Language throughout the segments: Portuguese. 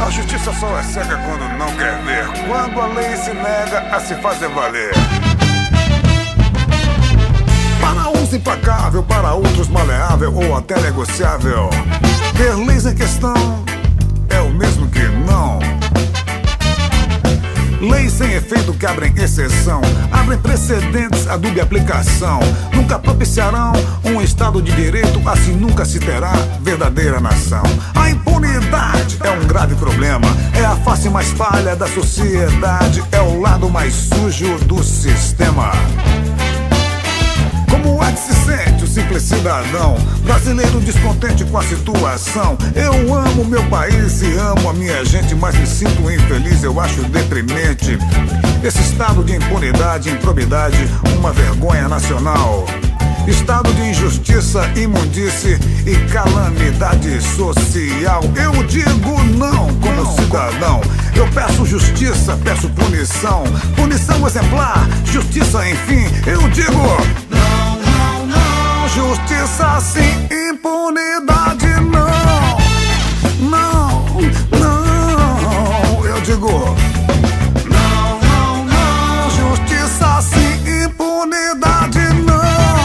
A justiça só é cega quando não quer ver, quando a lei se nega a se fazer valer. Para uns implacável, para outros maleável ou até negociável. Ter leis em questão é o mesmo que não. Leis sem efeito que abrem exceção, abrem precedentes a dúbia aplicação. Nunca propiciarão um Estado de Direito, assim nunca se terá verdadeira nação. A impunidade é um grave problema, é a face mais falha da sociedade, é o lado mais sujo do sistema. Como é que se sente o simples cidadão brasileiro descontente com a situação? Eu amo meu país e amo a minha gente, mas me sinto infeliz, eu acho deprimente esse estado de impunidade, improbidade, uma vergonha nacional. Estado de injustiça, imundice e calamidade social. Eu digo não como cidadão. Eu peço justiça, peço punição. Punição exemplar, justiça enfim. Eu digo não, não, não. Justiça sim, impunidade não. Não, não. Eu digo não, não, não. Justiça sim, impunidade não.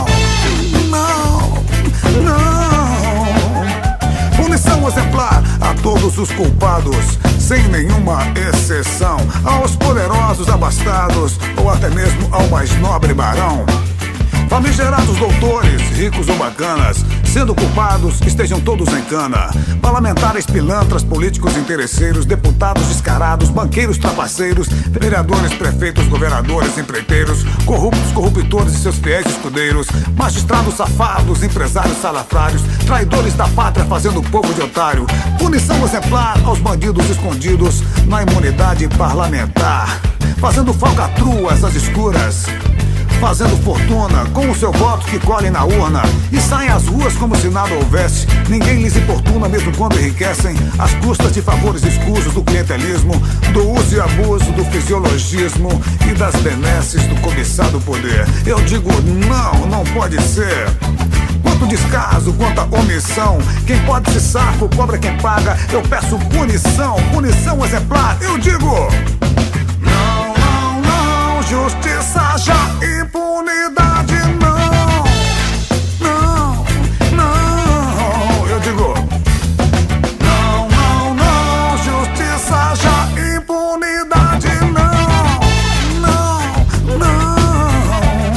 Punição exemplar a todos os culpados, sem nenhuma exceção. Aos poderosos abastados, ou até mesmo ao mais nobre barão. Famigerados doutores, ricos ou bacanas, sendo culpados, estejam todos em cana. Parlamentares pilantras, políticos interesseiros, deputados descarados, banqueiros trapaceiros, vereadores, prefeitos, governadores, empreiteiros, corruptos, corruptores e seus fiéis escudeiros, magistrados safados, empresários salafrários, traidores da pátria fazendo o povo de otário. Punição exemplar aos bandidos escondidos na imunidade parlamentar, fazendo falcatruas às escuras, fazendo fortuna com o seu voto que colhem na urna e saem às ruas como se nada houvesse. Ninguém lhes importuna mesmo quando enriquecem às custas de favores escusos do clientelismo, do uso e abuso do fisiologismo e das benesses do cobiçado poder. Eu digo não, não pode ser. Quanto descaso, quanta omissão. Quem pode se safo, cobra quem paga. Eu peço punição, punição exemplar. Eu digo não, não, não. Justiça já, impunidade não. Não, não. Eu digo não, não, não. Justiça já, impunidade não. Não, não.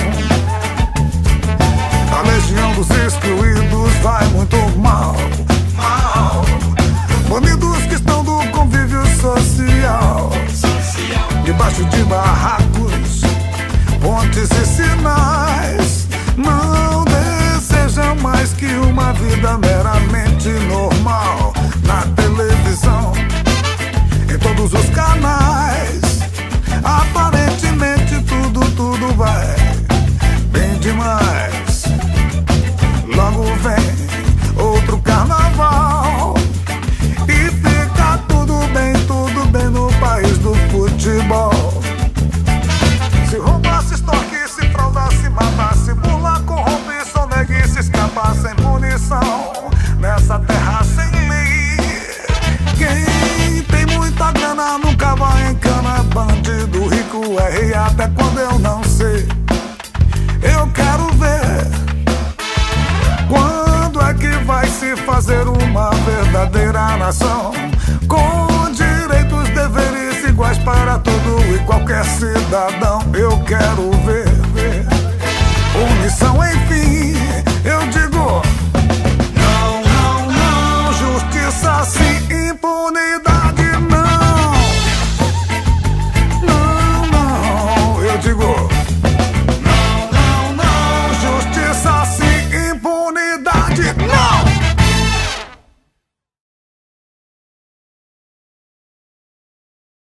A legião dos excluídos vai muito mal, mal. Banidos que estão do convívio social, debaixo de barracos, pontes e sinais, não desejam mais que uma vida meramente normal. Na televisão, em todos os canais, aparentemente tudo vai bem demais. Logo vem outro carnaval e fica tudo bem no país do futebol. Se roubasse, extorquisse, fraudasse, matasse, burlar, corrompisse, neguisse, escapar sem punição, nessa terra sem lei. Quem tem muita grana nunca vai em cana. Bandido rico é rei até quando eu não sei. Eu quero ver quando é que vai se fazer uma verdadeira nação, com direitos, deveres iguais para todo e qualquer cidadão. Eu quero ver punição, enfim. Eu digo